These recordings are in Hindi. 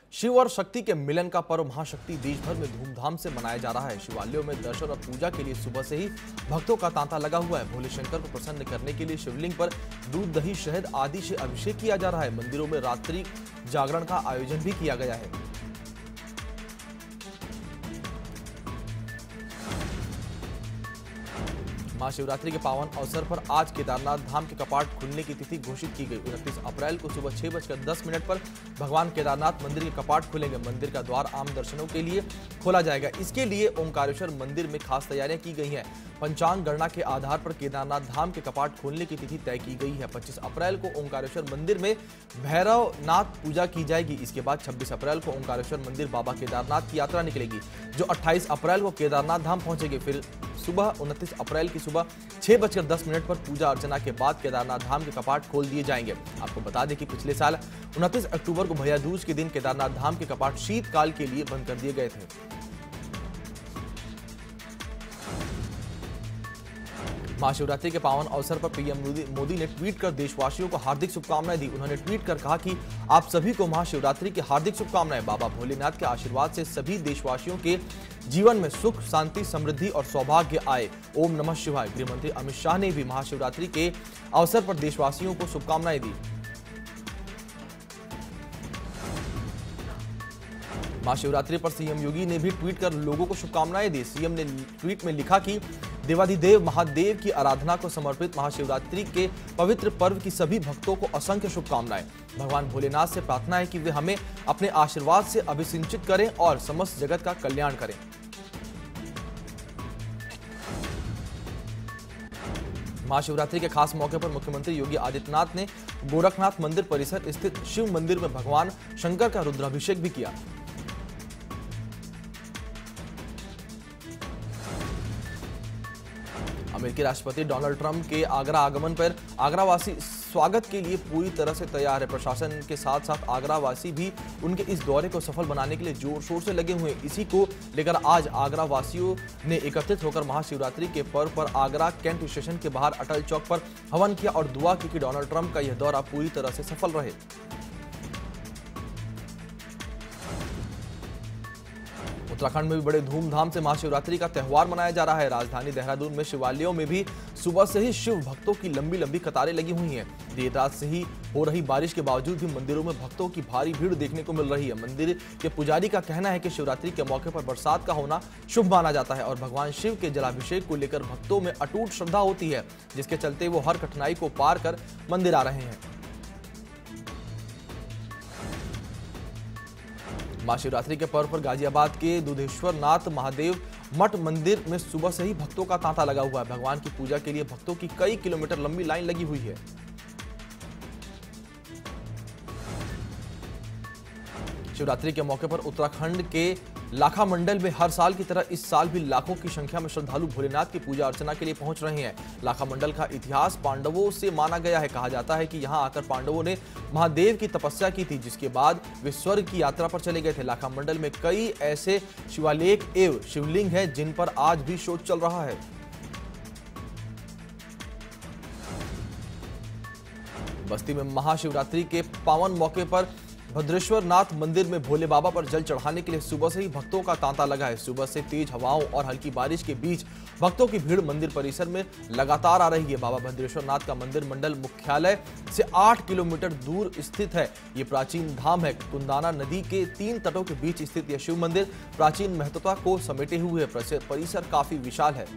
शिव और शक्ति के मिलन का पर्व महाशक्ति देश भर में धूमधाम से मनाया जा रहा है। शिवालयों में दर्शन और पूजा के लिए सुबह से ही भक्तों का तांता लगा हुआ है। भोले शंकर को प्रसन्न करने के लिए शिवलिंग पर दूध, दही, शहद आदि से अभिषेक किया जा रहा है। मंदिरों में रात्रि जागरण का आयोजन भी किया गया है। महाशिवरात्रि के पावन अवसर पर आज केदारनाथ धाम के कपाट खुलने की तिथि घोषित की गई। 29 अप्रैल को सुबह 6:10 पर भगवान केदारनाथ मंदिर के कपाट खुलेंगे। मंदिर का द्वार आम दर्शनों के लिए खोला जाएगा। इसके लिए ओंकारेश्वर मंदिर में खास तैयारियां की गई हैं। पंचांग गणना के आधार पर केदारनाथ धाम के कपाट खोलने की तिथि तय की गई है। 25 अप्रैल को ओंकारेश्वर मंदिर में भैरवनाथ पूजा की जाएगी। इसके बाद 26 अप्रैल को ओंकारेश्वर मंदिर बाबा केदारनाथ की यात्रा निकलेगी, जो 28 अप्रैल को केदारनाथ धाम पहुंचेगी। फिर सुबह 29 अप्रैल की सुबह 6:10 पर पूजा अर्चना के बाद केदारनाथ धाम के कपाट खोल दिए जाएंगे। आपको बता दें कि पिछले साल 29 अक्टूबर को भैया दूज के दिन केदारनाथ धाम के कपाट शीतकाल के लिए बंद कर दिए गए थे। महाशिवरात्रि के पावन अवसर पर पीएम मोदी ने ट्वीट कर देशवासियों को हार्दिक शुभकामनाएं दी। उन्होंने ट्वीट कर कहा कि आप सभी को महाशिवरात्रि की हार्दिक शुभकामनाएं। बाबा भोलेनाथ के आशीर्वाद से सभी देशवासियों के जीवन में सुख, शांति, समृद्धि और सौभाग्य आए। ओम नमः शिवाय। गृहमंत्री अमित शाह ने भी महाशिवरात्रि के अवसर पर देशवासियों को शुभकामनाएं दी। महाशिवरात्रि पर सीएम योगी ने भी ट्वीट कर लोगों को शुभकामनाएं दी। सीएम ने ट्वीट में लिखा कि देवाधिदेव महादेव की आराधना को समर्पित महाशिवरात्रि के पवित्र पर्व की सभी भक्तों को असंख्य शुभकामनाएं। भगवान भोलेनाथ से प्रार्थना है कि वे हमें अपने आशीर्वाद से अभिसिंचित करें और समस्त जगत का कल्याण करें। महाशिवरात्रि के खास मौके पर मुख्यमंत्री योगी आदित्यनाथ ने गोरखनाथ मंदिर परिसर स्थित शिव मंदिर में भगवान शंकर का रुद्राभिषेक भी किया। अमेरिकी राष्ट्रपति डोनाल्ड ट्रंप के आगरा आगमन पर आगरावासी स्वागत के लिए पूरी तरह से तैयार है। प्रशासन के साथ साथ आगरावासी भी उनके इस दौरे को सफल बनाने के लिए जोर शोर से लगे हुए हैं। इसी को लेकर आज आगरा वासियों ने एकत्रित होकर महाशिवरात्रि के पर्व पर आगरा कैंट स्टेशन के बाहर अटल चौक पर हवन किया और दुआ की कि डोनाल्ड ट्रंप का यह दौरा पूरी तरह से सफल रहे। उत्तराखंड में भी बड़े धूमधाम से महाशिवरात्रि का त्यौहार मनाया जा रहा है। राजधानी देहरादून में शिवालयों में भी सुबह से ही शिव भक्तों की लंबी लंबी कतारें लगी हुई हैं। देर रात से ही हो रही बारिश के बावजूद भी मंदिरों में भक्तों की भारी भीड़ देखने को मिल रही है। मंदिर के पुजारी का कहना है कि शिवरात्रि के मौके पर बरसात का होना शुभ माना जाता है और भगवान शिव के जलाभिषेक को लेकर भक्तों में अटूट श्रद्धा होती है, जिसके चलते वो हर कठिनाई को पार कर मंदिर आ रहे हैं। महाशिवरात्रि के पर्व पर गाजियाबाद के दुधेश्वर नाथ महादेव मठ मंदिर में सुबह से ही भक्तों का तांता लगा हुआ है। भगवान की पूजा के लिए भक्तों की कई किलोमीटर लंबी लाइन लगी हुई है। शिवरात्रि के मौके पर उत्तराखंड के लाखा मंडल में हर साल की तरह इस साल भी लाखों की संख्या में श्रद्धालु भोलेनाथ की पूजा अर्चना के लिए पहुंच रहे हैं। लाखा मंडल का इतिहास पांडवों से माना गया है। कहा जाता है कि यहां आकर पांडवों ने महादेव की तपस्या की थी, जिसके बाद वे स्वर्ग की यात्रा पर चले गए थे। लाखा मंडल में कई ऐसे शिवालेख एवं शिवलिंग हैं जिन पर आज भी शोध चल रहा है। बस्ती में महाशिवरात्रि के पावन मौके पर भद्रेश्वर नाथ मंदिर में भोले बाबा पर जल चढ़ाने के लिए सुबह से ही भक्तों का तांता लगा है। सुबह से तेज हवाओं और हल्की बारिश के बीच भक्तों की भीड़ मंदिर परिसर में लगातार आ रही है। बाबा भद्रेश्वर नाथ का मंदिर मंडल मुख्यालय से 8 किलोमीटर दूर स्थित है। ये प्राचीन धाम है। कुंदाना नदी के 3 तटों के बीच स्थित यह शिव मंदिर प्राचीन महत्वता को समेटे हुए परिसर काफी विशाल है।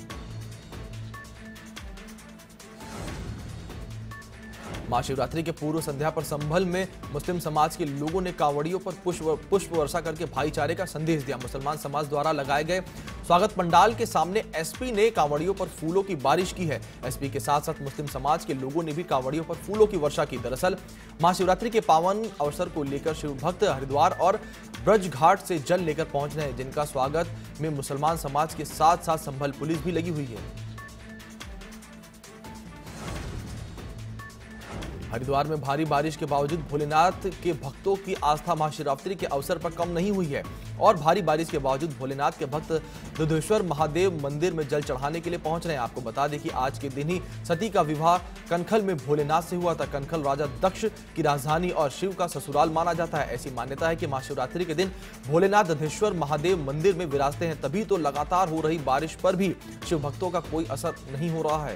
महाशिवरात्रि के पूर्व संध्या पर संभल में मुस्लिम समाज के लोगों ने कांवड़ियों पर पुष्प वर्षा करके भाईचारे का संदेश दिया। मुसलमान समाज द्वारा लगाए गए स्वागत पंडाल के सामने एसपी ने कांवड़ियों पर फूलों की बारिश की है। एसपी के साथ साथ मुस्लिम समाज के लोगों ने भी कांवड़ियों पर फूलों की वर्षा की। दरअसल महाशिवरात्रि के पावन अवसर को लेकर शिव भक्त हरिद्वार और ब्रज घाट से जल लेकर पहुंच रहे हैं, जिनका स्वागत में मुसलमान समाज के साथ साथ संभल पुलिस भी लगी हुई है। हरिद्वार में भारी बारिश के बावजूद भोलेनाथ के भक्तों की आस्था महाशिवरात्रि के अवसर पर कम नहीं हुई है और भारी बारिश के बावजूद भोलेनाथ के भक्त दुधेश्वर महादेव मंदिर में जल चढ़ाने के लिए पहुंच रहे हैं। आपको बता दें कि आज के दिन ही सती का विवाह कनखल में भोलेनाथ से हुआ था। कनखल राजा दक्ष की राजधानी और शिव का ससुराल माना जाता है। ऐसी मान्यता है कि महाशिवरात्रि के दिन भोलेनाथ दुधेश्वर महादेव मंदिर में विराजते हैं, तभी तो लगातार हो रही बारिश पर भी शिव भक्तों का कोई असर नहीं हो रहा है।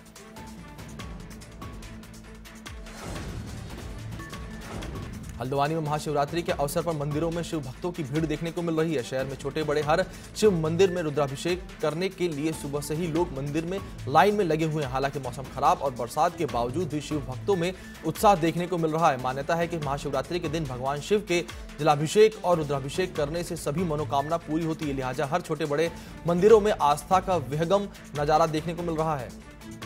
हल्द्वानी में महाशिवरात्रि के अवसर पर मंदिरों में शिव भक्तों की भीड़ देखने को मिल रही है। शहर में छोटे बड़े हर शिव मंदिर में रुद्राभिषेक करने के लिए सुबह से ही लोग मंदिर में लाइन में लगे हुए हैं। हालांकि मौसम खराब और बरसात के बावजूद भी शिव भक्तों में उत्साह देखने को मिल रहा है। मान्यता है कि महाशिवरात्रि के दिन भगवान शिव के जलाभिषेक और रुद्राभिषेक करने से सभी मनोकामना पूरी होती है। लिहाजा हर छोटे बड़े मंदिरों में आस्था का विहंगम नजारा देखने को मिल रहा है।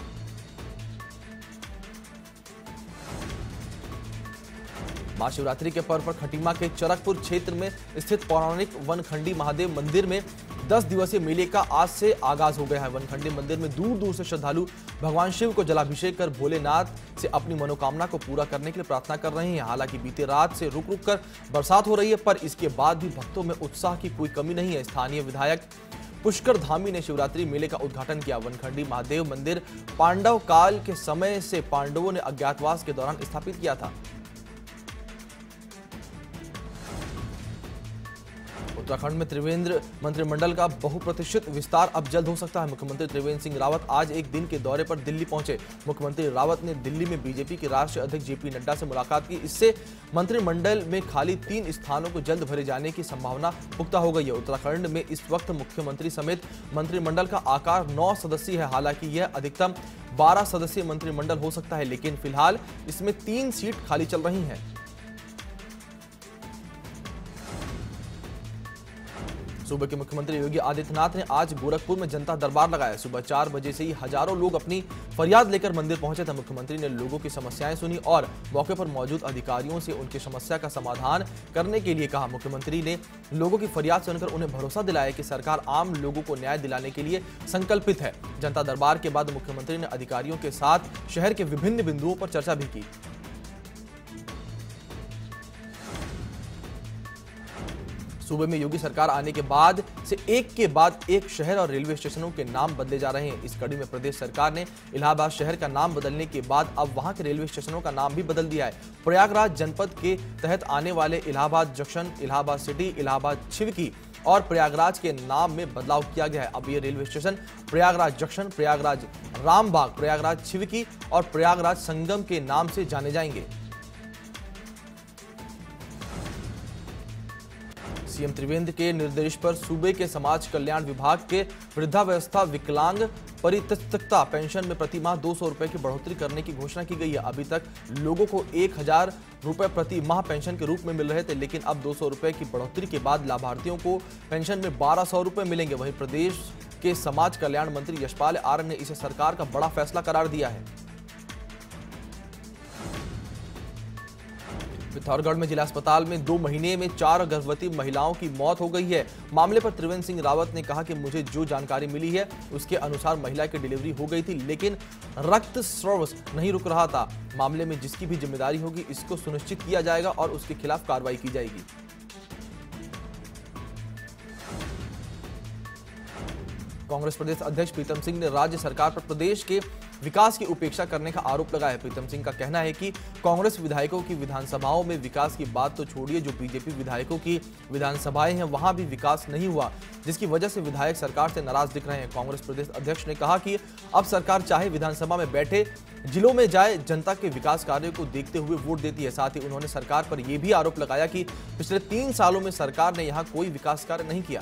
महाशिवरात्रि के पर्व पर खटीमा के चरकपुर क्षेत्र में स्थित पौराणिक वनखंडी महादेव मंदिर में 10 दिवसीय मेले का आज से आगाज हो गया है। वनखंडी मंदिर में दूर दूर से श्रद्धालु भगवान शिव को जलाभिषेक कर भोलेनाथ से अपनी मनोकामना को पूरा करने के लिए प्रार्थना कर रहे हैं। हालांकि बीते रात से रुक रुक कर बरसात हो रही है, पर इसके बाद भी भक्तों में उत्साह की कोई कमी नहीं है। स्थानीय विधायक पुष्कर धामी ने शिवरात्रि मेले का उद्घाटन किया। वनखंडी महादेव मंदिर पांडव काल के समय से पांडवों ने अज्ञातवास के दौरान स्थापित किया था। उत्तराखंड में त्रिवेंद्र मंत्रिमंडल का बहुप्रतीक्षित विस्तार अब जल्द हो सकता है। मुख्यमंत्री त्रिवेंद्र सिंह रावत आज एक दिन के दौरे पर दिल्ली पहुंचे। मुख्यमंत्री रावत ने दिल्ली में बीजेपी के राष्ट्रीय अध्यक्ष जेपी नड्डा से मुलाकात की। इससे मंत्रिमंडल में खाली 3 स्थानों को जल्द भरे जाने की संभावना पुख्ता हो गई है। उत्तराखंड में इस वक्त मुख्यमंत्री समेत मंत्रिमंडल का आकार 9 सदस्यीय है। हालांकि यह अधिकतम 12 सदस्यीय मंत्रिमंडल हो सकता है, लेकिन फिलहाल इसमें 3 सीट खाली चल रही हैं। सूबे के मुख्यमंत्री योगी आदित्यनाथ ने आज गोरखपुर में जनता दरबार लगाया। सुबह 4 बजे से ही हजारों लोग अपनी फरियाद लेकर मंदिर पहुंचे थे। मुख्यमंत्री ने लोगों की समस्याएं सुनी और मौके पर मौजूद अधिकारियों से उनकी समस्या का समाधान करने के लिए कहा। मुख्यमंत्री ने लोगों की फरियाद सुनकर उन्हें भरोसा दिलाया कि सरकार आम लोगों को न्याय दिलाने के लिए संकल्पित है। जनता दरबार के बाद मुख्यमंत्री ने अधिकारियों के साथ शहर के विभिन्न बिंदुओं पर चर्चा भी की। सूबे में योगी सरकार आने के बाद से एक के बाद एक शहर और रेलवे स्टेशनों के नाम बदले जा रहे हैं। इस कड़ी में प्रदेश सरकार ने इलाहाबाद शहर का नाम बदलने के बाद अब वहां के रेलवे स्टेशनों का नाम भी बदल दिया है। प्रयागराज जनपद के तहत आने वाले इलाहाबाद जंक्शन, इलाहाबाद सिटी, इलाहाबाद छिवकी और प्रयागराज के नाम में बदलाव किया गया है। अब ये railway station Prayagraj junction, Prayagraj Rambagh, Prayagraj Chheoki और प्रयागराज संगम के नाम से जाने जाएंगे। सीएम त्रिवेंद्र के निर्देश पर सूबे के समाज कल्याण विभाग के वृद्धावस्था विकलांग परित्यक्ता पेंशन में प्रति माह 200 रुपए की बढ़ोतरी करने की घोषणा की गई है। अभी तक लोगों को 1000 रुपए प्रति माह पेंशन के रूप में मिल रहे थे, लेकिन अब 200 रुपए की बढ़ोतरी के बाद लाभार्थियों को पेंशन में 1200 रुपए मिलेंगे। वहीं प्रदेश के समाज कल्याण मंत्री यशपाल आर्य ने इसे सरकार का बड़ा फैसला करार दिया है। पिथौरागढ़ में जिला अस्पताल में 2 महीने में 4 गर्भवती महिलाओं की मौत हो गई है। मामले पर त्रिवेंद्र सिंह रावत ने कहा कि मुझे जो जानकारी मिली है उसके अनुसार महिला की डिलीवरी हो गई थी, लेकिन रक्तस्राव नहीं रुक रहा था। मामले में जिसकी भी जिम्मेदारी होगी इसको सुनिश्चित किया जाएगा और उसके खिलाफ कार्रवाई की जाएगी। कांग्रेस प्रदेश अध्यक्ष प्रीतम सिंह ने राज्य सरकार पर प्रदेश के विकास की उपेक्षा करने का आरोप लगाया है। प्रीतम सिंह का कहना है कि कांग्रेस विधायकों की विधानसभाओं में विकास की बात तो छोड़िए, जो बीजेपी विधायकों की विधानसभाएं हैं वहां भी विकास नहीं हुआ, जिसकी वजह से विधायक सरकार से नाराज दिख रहे हैं। कांग्रेस प्रदेश अध्यक्ष ने कहा कि अब सरकार चाहे विधानसभा में बैठे जिलों में जाए, जनता के विकास कार्यों को देखते हुए वोट देती है। साथ ही उन्होंने सरकार पर यह भी आरोप लगाया कि पिछले 3 सालों में सरकार ने यहां कोई विकास कार्य नहीं किया।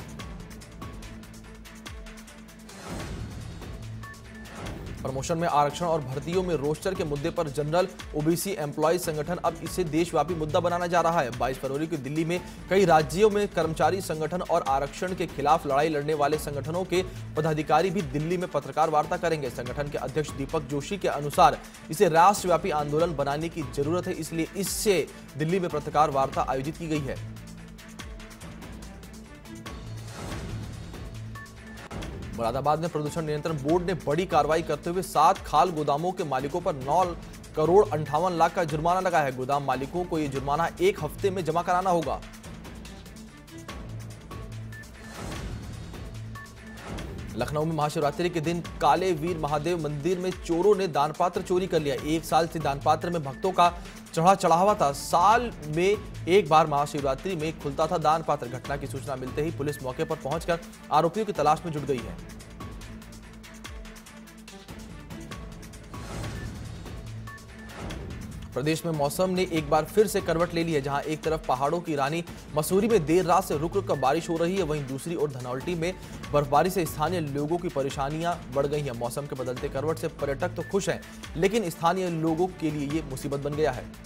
प्रमोशन में आरक्षण और भर्तियों में रोस्टर के मुद्दे पर जनरल ओबीसी एम्प्लॉयज संगठन अब इसे देशव्यापी मुद्दा बनाना जा रहा है। 22 फरवरी को दिल्ली में कई राज्यों में कर्मचारी संगठन और आरक्षण के खिलाफ लड़ाई लड़ने वाले संगठनों के पदाधिकारी भी दिल्ली में पत्रकार वार्ता करेंगे। संगठन के अध्यक्ष दीपक जोशी के अनुसार इसे राष्ट्रव्यापी आंदोलन बनाने की जरूरत है, इसलिए इससे दिल्ली में पत्रकार वार्ता आयोजित की गई है। मुरादाबाद में प्रदूषण नियंत्रण बोर्ड ने बड़ी कार्रवाई करते हुए 7 खाल गोदामों के मालिकों पर 9 करोड़ 58 लाख का जुर्माना लगा है। गोदाम मालिकों को यह जुर्माना 1 हफ्ते में जमा कराना होगा। लखनऊ में महाशिवरात्रि के दिन काले वीर महादेव मंदिर में चोरों ने दानपात्र चोरी कर लिया। 1 साल से दानपात्र में भक्तों का चढ़ावा था। साल में एक बार महाशिवरात्रि में खुलता था दानपात्र। घटना की सूचना मिलते ही पुलिस मौके पर पहुंचकर आरोपियों की तलाश में जुट गई है। प्रदेश में मौसम ने एक बार फिर से करवट ले ली है। जहां एक तरफ पहाड़ों की रानी मसूरी में देर रात से रुक रुक कर बारिश हो रही है, वहीं दूसरी ओर धनौल्टी में बर्फबारी से स्थानीय लोगों की परेशानियां बढ़ गई हैं। मौसम के बदलते करवट से पर्यटक तो खुश हैं, लेकिन स्थानीय लोगों के लिए ये मुसीबत बन गया है।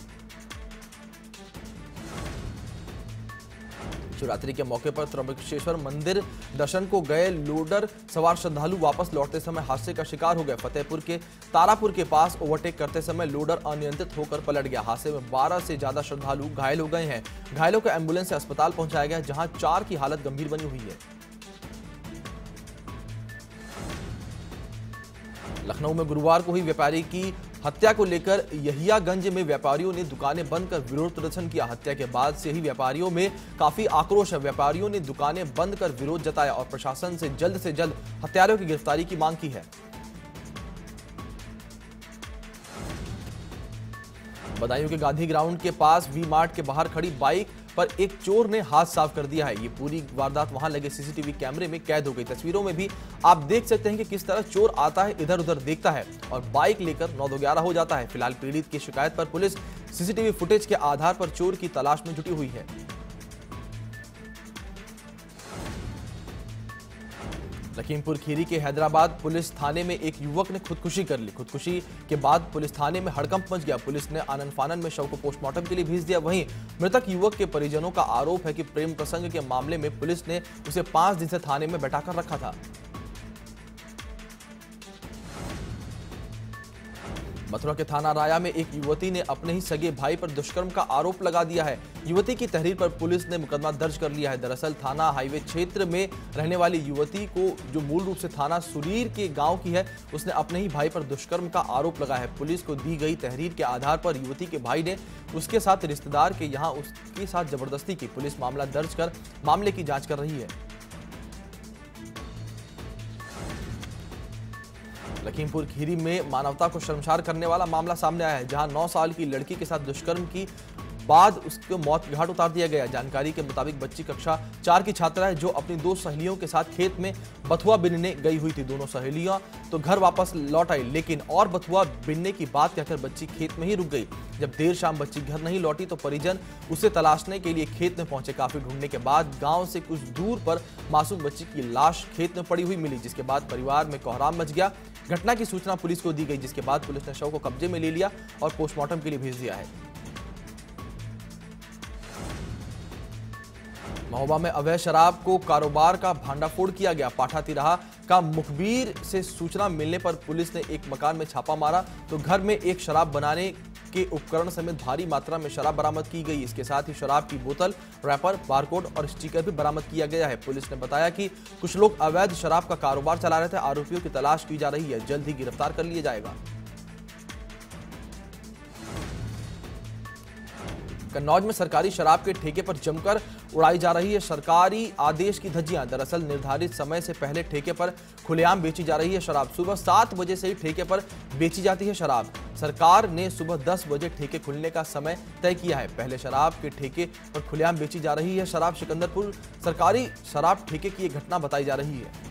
शिवरात्रि के मौके पर त्र्यंबकेश्वर मंदिर दर्शन को गए लोडर सवार श्रद्धालु वापस लौटते समय हादसे का शिकार हो गए। फतेहपुर के तारापुर के पास ओवरटेक करते समय लोडर अनियंत्रित होकर पलट गया। हादसे में 12 से ज्यादा श्रद्धालु घायल हो गए हैं। घायलों को एम्बुलेंस से अस्पताल पहुंचाया गया, जहां 4 की हालत गंभीर बनी हुई है। लखनऊ में गुरुवार को हुई व्यापारी की हत्या को लेकर यहियागंज में व्यापारियों ने दुकानें बंद कर विरोध प्रदर्शन किया। हत्या के बाद से ही व्यापारियों में काफी आक्रोश है। व्यापारियों ने दुकानें बंद कर विरोध जताया और प्रशासन से जल्द हत्यारों की गिरफ्तारी की मांग की है। बदायूं के गांधी ग्राउंड के पास वी मार्ट के बाहर खड़ी बाइक पर एक चोर ने हाथ साफ कर दिया है। ये पूरी वारदात वहां लगे सीसीटीवी कैमरे में कैद हो गई। तस्वीरों में भी आप देख सकते हैं कि किस तरह चोर आता है, इधर उधर देखता है और बाइक लेकर 9-11 हो जाता है। फिलहाल पीड़ित की शिकायत पर पुलिस सीसीटीवी फुटेज के आधार पर चोर की तलाश में जुटी हुई है। लखीमपुर खीरी के हैदराबाद पुलिस थाने में एक युवक ने खुदकुशी कर ली। खुदकुशी के बाद पुलिस थाने में हड़कंप मच गया। पुलिस ने आनन फानन में शव को पोस्टमार्टम के लिए भेज दिया। वहीं मृतक युवक के परिजनों का आरोप है कि प्रेम प्रसंग के मामले में पुलिस ने उसे 5 दिन से थाने में बैठाकर रखा था। मथुरा के थाना राया में एक युवती ने अपने ही सगे भाई पर दुष्कर्म का आरोप लगा दिया है। युवती की तहरीर पर पुलिस ने मुकदमा दर्ज कर लिया है। दरअसल थाना हाईवे क्षेत्र में रहने वाली युवती को, जो मूल रूप से थाना सुरीर के गांव की है, उसने अपने ही भाई पर दुष्कर्म का आरोप लगाया है। पुलिस को दी गई तहरीर के आधार पर युवती के भाई ने उसके साथ रिश्तेदार के यहां उसके साथ जबरदस्ती की। पुलिस मामला दर्ज कर मामले की जांच कर रही है। लखीमपुर खीरी में मानवता को शर्मसार करने वाला मामला सामने आया है, जहां 9 साल की लड़की के साथ दुष्कर्म की बाद उसको मौत के घाट उतार दिया गया। जानकारी के मुताबिक बच्ची कक्षा 4 की छात्रा है, जो अपनी 2 सहेलियों के साथ खेत में बथुआ बीनने गई हुई थी। दोनों सहेलियां तो घर वापस लौट आई, लेकिन और बथुआ बीनने की बात कहकर बच्ची खेत में ही रुक गई। जब देर शाम बच्ची घर नहीं लौटी तो परिजन उसे तलाशने के लिए खेत में पहुंचे। काफी ढूंढने के बाद गांव से कुछ दूर पर मासूम बच्ची की लाश खेत में पड़ी हुई मिली, जिसके बाद परिवार में कोहराम मच गया। घटना की सूचना पुलिस को दी गई, जिसके बाद पुलिस ने शव को कब्जे में ले लिया और पोस्टमार्टम के लिए भेज दिया है। महोबा में अवैध शराब को कारोबार का भांडाफोड़ किया गया। पाठा तिराहा का मुखबिर से सूचना मिलने पर पुलिस ने एक मकान में छापा मारा तो घर में एक शराब बनाने के उपकरण समेत भारी मात्रा में शराब बरामद की गई। इसके साथ ही शराब की बोतल, रैपर, बारकोड और स्टिकर भी बरामद किया गया है। पुलिस ने बताया कि कुछ लोग अवैध शराब का कारोबार चला रहे थे। आरोपियों की तलाश की जा रही है, जल्द ही गिरफ्तार कर लिया जाएगा। कन्नौज में सरकारी शराब के ठेके पर जमकर उड़ाई जा रही है सरकारी आदेश की धज्जियां। दरअसल निर्धारित समय से पहले ठेके पर खुलेआम बेची जा रही है शराब। सुबह 7 बजे से ही ठेके पर बेची जाती है शराब। सरकार ने सुबह 10 बजे ठेके खुलने का समय तय किया है। पहले शराब के ठेके पर खुलेआम बेची जा रही है शराब। सिकंदरपुर सरकारी शराब ठेके की एक घटना बताई जा रही है।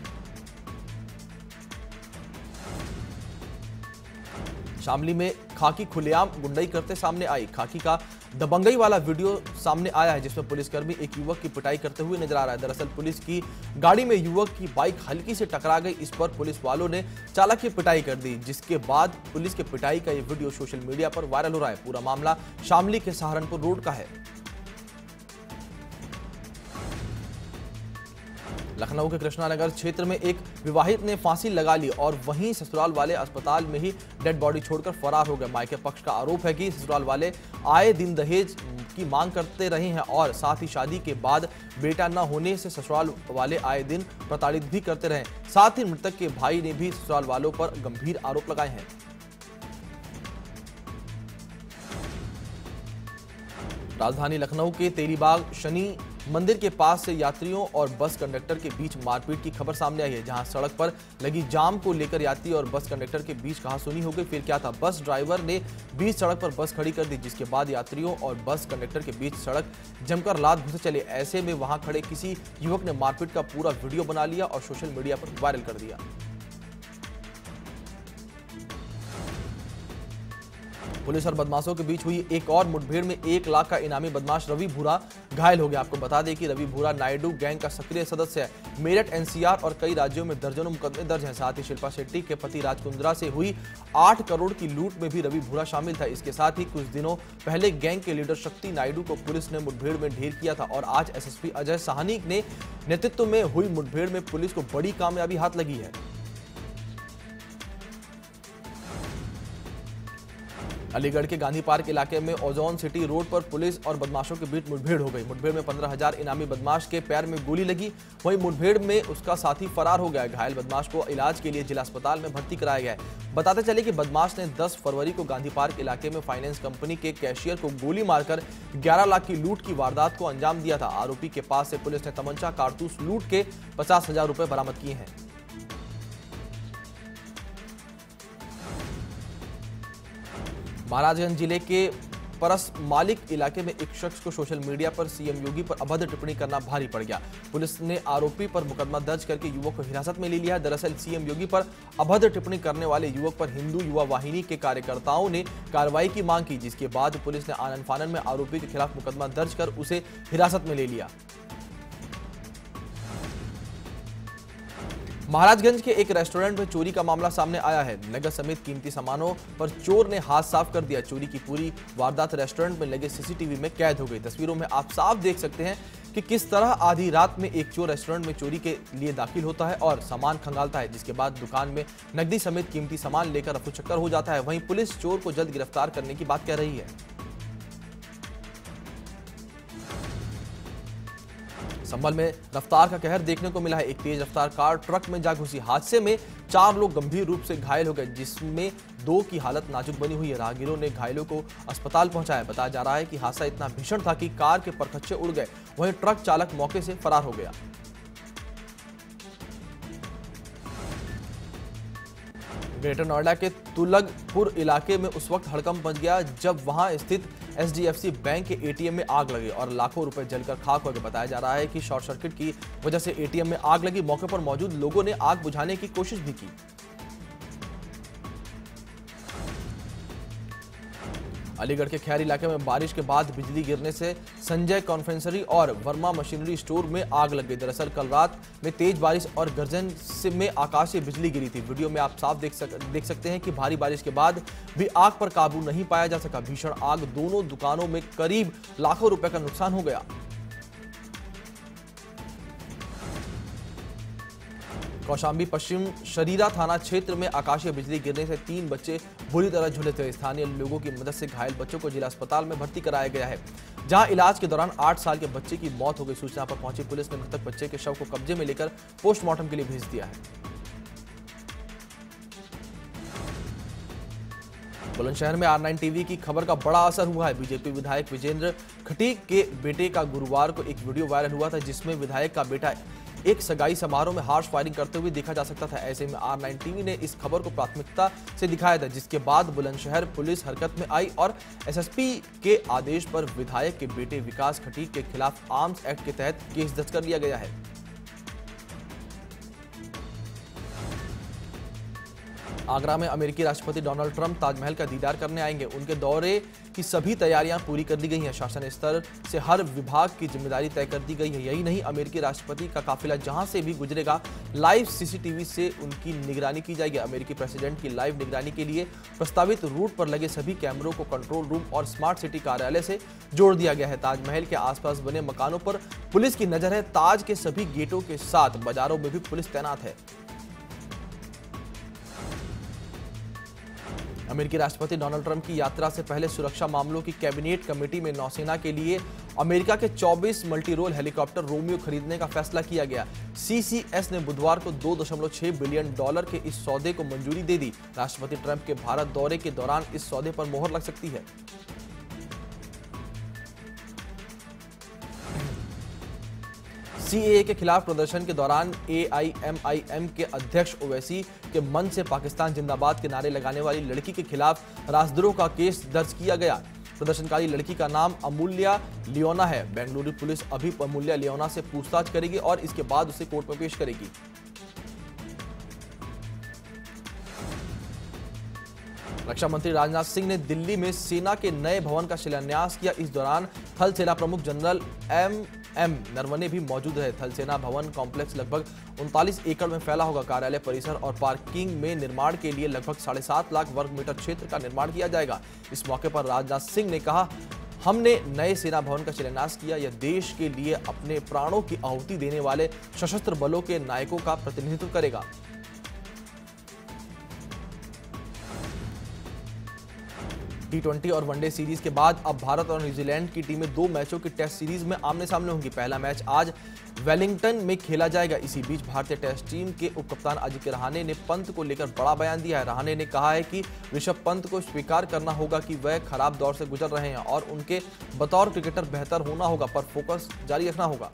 शामली में खाकी खुलेआम गुंडई करते सामने आई। खाकी का दबंगई वाला वीडियो सामने आया है, जिसमें पुलिसकर्मी एक युवक की पिटाई करते हुए नजर आ रहा है। दरअसल पुलिस की गाड़ी में युवक की बाइक हल्की से टकरा गई। इस पर पुलिस वालों ने चालक की पिटाई कर दी, जिसके बाद पुलिस की पिटाई का ये वीडियो सोशल मीडिया पर वायरल हो रहा है। पूरा मामला शामली के सहारनपुर रोड का है। लखनऊ के कृष्णानगर क्षेत्र में एक विवाहित ने फांसी लगा ली और वहीं ससुराल वाले अस्पताल में ही डेड बॉडी छोड़कर फरार हो गए। मायके पक्ष का आरोप है कि ससुराल वाले आए दिन दहेज की मांग करते रहे हैं और साथ ही शादी के बाद बेटा न होने से ससुराल वाले आए दिन प्रताड़ित भी करते रहे। साथ ही मृतक के भाई ने भी ससुराल वालों पर गंभीर आरोप लगाए हैं। राजधानी लखनऊ के तेलीबाग शनि मंदिर के पास से यात्रियों और बस कंडक्टर के बीच मारपीट की खबर सामने आई है, जहां सड़क पर लगी जाम को लेकर यात्री और बस कंडक्टर के बीच कहासुनी हो गई। फिर क्या था, बस ड्राइवर ने बीच सड़क पर बस खड़ी कर दी, जिसके बाद यात्रियों और बस कंडक्टर के बीच सड़क जमकर लात घुसे चले। ऐसे में वहां खड़े किसी युवक ने मारपीट का पूरा वीडियो बना लिया और सोशल मीडिया पर वायरल कर दिया। पुलिस और बदमाशों के बीच हुई एक और मुठभेड़ में 1 लाख का इनामी बदमाश रवि भूरा घायल हो गया। आपको बता दें कि रवि भूरा नायडू गैंग का सक्रिय सदस्य है। मेरठ, एनसीआर और कई राज्यों में दर्जनों मुकदमे दर्ज हैं। साथ ही शिल्पा शेट्टी के पति राज कुंद्रा से हुई 8 करोड़ की लूट में भी रवि भूरा शामिल था। इसके साथ ही कुछ दिनों पहले गैंग के लीडर शक्ति नायडू को पुलिस ने मुठभेड़ में ढेर किया था और आज एसएसपी अजय साहनी ने नेतृत्व में हुई मुठभेड़ में पुलिस को बड़ी कामयाबी हाथ लगी है। अलीगढ़ के गांधी पार्क इलाके में ओजोन सिटी रोड पर पुलिस और बदमाशों के बीच मुठभेड़ हो गई। मुठभेड़ में 15,000 इनामी बदमाश के पैर में गोली लगी। वहीं मुठभेड़ में उसका साथी फरार हो गया। घायल बदमाश को इलाज के लिए जिला अस्पताल में भर्ती कराया गया है। बताते चले कि बदमाश ने 10 फरवरी को गांधी पार्क इलाके में फाइनेंस कंपनी के कैशियर को गोली मारकर 11 लाख की लूट की वारदात को अंजाम दिया था। आरोपी के पास से पुलिस ने तमंचा, कारतूस, लूट के 50,000 रुपए बरामद किए हैं। महाराजगंज जिले के परस मालिक इलाके में एक शख्स को सोशल मीडिया पर सीएम योगी पर अभद्र टिप्पणी करना भारी पड़ गया। पुलिस ने आरोपी पर मुकदमा दर्ज करके युवक को हिरासत में ले लिया है। दरअसल सीएम योगी पर अभद्र टिप्पणी करने वाले युवक पर हिंदू युवा वाहिनी के कार्यकर्ताओं ने कार्रवाई की मांग की, जिसके बाद पुलिस ने आनन फानन में आरोपी के खिलाफ मुकदमा दर्ज कर उसे हिरासत में ले लिया। महाराजगंज के एक रेस्टोरेंट में चोरी का मामला सामने आया है। नगद समेत कीमती सामानों पर चोर ने हाथ साफ कर दिया। चोरी की पूरी वारदात रेस्टोरेंट में लगे सीसीटीवी में कैद हो गई। तस्वीरों में आप साफ देख सकते हैं कि किस तरह आधी रात में एक चोर रेस्टोरेंट में चोरी के लिए दाखिल होता है और सामान खंगालता है, जिसके बाद दुकान में नकदी समेत कीमती सामान लेकर रफूचक्कर हो जाता है। वहीं पुलिस चोर को जल्द गिरफ्तार करने की बात कह रही है। संभल में रफ्तार का कहर देखने को मिला है। एक तेज रफ्तार कार ट्रक में जा घुसी। हादसे में 4 लोग गंभीर रूप से घायल हो गए, जिसमें 2 की हालत नाजुक बनी हुई है। राहगीरों ने घायलों को अस्पताल पहुंचाया। बताया जा रहा है कि हादसा इतना भीषण था कि कार के परखच्चे उड़ गए। वहीं ट्रक चालक मौके से फरार हो गया। ग्रेटर नोएडा के तुलगपुर इलाके में उस वक्त हड़कंप मच गया जब वहां स्थित एचडीएफसी बैंक के एटीएम में आग लगी और लाखों रुपए जलकर खाक हो गए। बताया जा रहा है कि शॉर्ट सर्किट की वजह से एटीएम में आग लगी। मौके पर मौजूद लोगों ने आग बुझाने की कोशिश भी की। अलीगढ़ के खैर इलाके में बारिश के बाद बिजली गिरने से संजय कॉन्फेंसरी और वर्मा मशीनरी स्टोर में आग लग गई। दरअसल कल रात में तेज बारिश और गर्जन से में आकाशीय बिजली गिरी थी। वीडियो में आप साफ देख सकते हैं कि भारी बारिश के बाद भी आग पर काबू नहीं पाया जा सका। भीषण आग दोनों दुकानों में करीब लाखों रुपए का नुकसान हो गया। कौशाम्बी पश्चिम शरीरा थाना क्षेत्र में आकाशीय बिजली गिरने से 3 बच्चे बुरी तरह झुलसे थे। स्थानीय लोगों की मदद से घायल बच्चों को जिला अस्पताल में भर्ती कराया गया है, जहां इलाज के दौरान 8 साल के बच्चे की मौत हो गई। सूचना पर पहुंची पुलिस ने मृतक बच्चे के शव को कब्जे में लेकर पोस्टमार्टम के लिए भेज दिया है। बुलंदशहर में R9 टीवी की खबर का बड़ा असर हुआ है। बीजेपी विधायक विजेंद्र खटीक के बेटे का गुरुवार को एक वीडियो वायरल हुआ था, जिसमें विधायक का बेटा एक सगाई समारोह में हार्श फायरिंग करते हुए देखा जा सकता था। ऐसे में R9 टीवी ने इस खबर को प्राथमिकता से दिखाया था, जिसके बाद बुलंदशहर पुलिस हरकत में आई और एसएसपी के आदेश पर विधायक के बेटे विकास खटीक के खिलाफ आर्म्स एक्ट के तहत केस दर्ज कर लिया गया है। आगरा में अमेरिकी राष्ट्रपति डोनाल्ड ट्रंप ताजमहल का दीदार करने आएंगे। उनके दौरे की सभी तैयारियां पूरी कर दी गई हैं। शासन स्तर से हर विभाग की जिम्मेदारी तय कर दी गई है। यही नहीं, अमेरिकी राष्ट्रपति का काफिला जहां से भी गुजरेगा, लाइव सीसीटीवी से उनकी निगरानी की जाएगी। अमेरिकी प्रेसिडेंट की लाइव निगरानी के लिए प्रस्तावित रूट पर लगे सभी कैमरों को कंट्रोल रूम और स्मार्ट सिटी कार्यालय से जोड़ दिया गया है। ताजमहल के आसपास बने मकानों पर पुलिस की नजर है। ताज के सभी गेटों के साथ बाजारों में भी पुलिस तैनात है। अमेरिकी राष्ट्रपति डोनाल्ड ट्रंप की यात्रा से पहले सुरक्षा मामलों की कैबिनेट कमेटी में नौसेना के लिए अमेरिका के 24 मल्टी रोल हेलीकॉप्टर रोमियो खरीदने का फैसला किया गया। सीसीएस ने बुधवार को $2.6 बिलियन के इस सौदे को मंजूरी दे दी। राष्ट्रपति ट्रंप के भारत दौरे के दौरान इस सौदे पर मोहर लग सकती है। सीएए के खिलाफ प्रदर्शन के दौरान एआईएमआईएम के अध्यक्ष ओवैसी के मन से पाकिस्तान जिंदाबाद के नारे लगाने वाली लड़की के खिलाफ राजद्रोह का केस दर्ज किया गया। प्रदर्शनकारी लड़की का नाम अमूल्या लियोना है। बेंगलुरु पुलिस अभी अमूल्या लियोना से पूछताछ करेगी और इसके बाद उसे कोर्ट में पेश करेगी। रक्षा मंत्री राजनाथ सिंह ने दिल्ली में सेना के नए भवन का शिलान्यास किया। इस दौरान थल सेना प्रमुख जनरल एम नरवणे भी मौजूद है। थल सेना भवन कॉम्प्लेक्स लगभग 39 एकड़ में फैला होगा। कार्यालय परिसर और पार्किंग में निर्माण के लिए लगभग 7.5 लाख वर्ग मीटर क्षेत्र का निर्माण किया जाएगा। इस मौके पर राजनाथ सिंह ने कहा, हमने नए सेना भवन का शिलान्यास किया। यह देश के लिए अपने प्राणों की आहुति देने वाले सशस्त्र बलों के नायकों का प्रतिनिधित्व करेगा। T20 और वनडे सीरीज के बाद अब भारत और न्यूजीलैंड की टीमें 2 मैचों की टेस्ट सीरीज में आमने सामने होंगी। पहला मैच आज वेलिंगटन में खेला जाएगा। इसी बीच भारतीय टेस्ट टीम के उपकप्तान अजिंक्य रहाणे ने पंत को लेकर बड़ा बयान दिया है। रहाणे ने कहा है कि ऋषभ पंत को स्वीकार करना होगा कि वह खराब दौर से गुजर रहे हैं और उनके बतौर क्रिकेटर बेहतर होना होगा, पर फोकस जारी रखना होगा।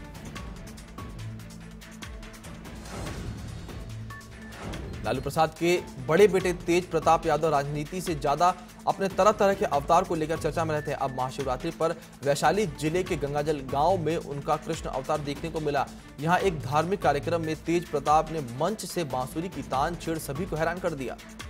लालू प्रसाद के बड़े बेटे तेज प्रताप यादव राजनीति से ज्यादा अपने तरह तरह के अवतार को लेकर चर्चा में रहते हैं। अब महाशिवरात्रि पर वैशाली जिले के गंगाजल गांव में उनका कृष्ण अवतार देखने को मिला। यहां एक धार्मिक कार्यक्रम में तेज प्रताप ने मंच से बांसुरी की तान छेड़ सभी को हैरान कर दिया।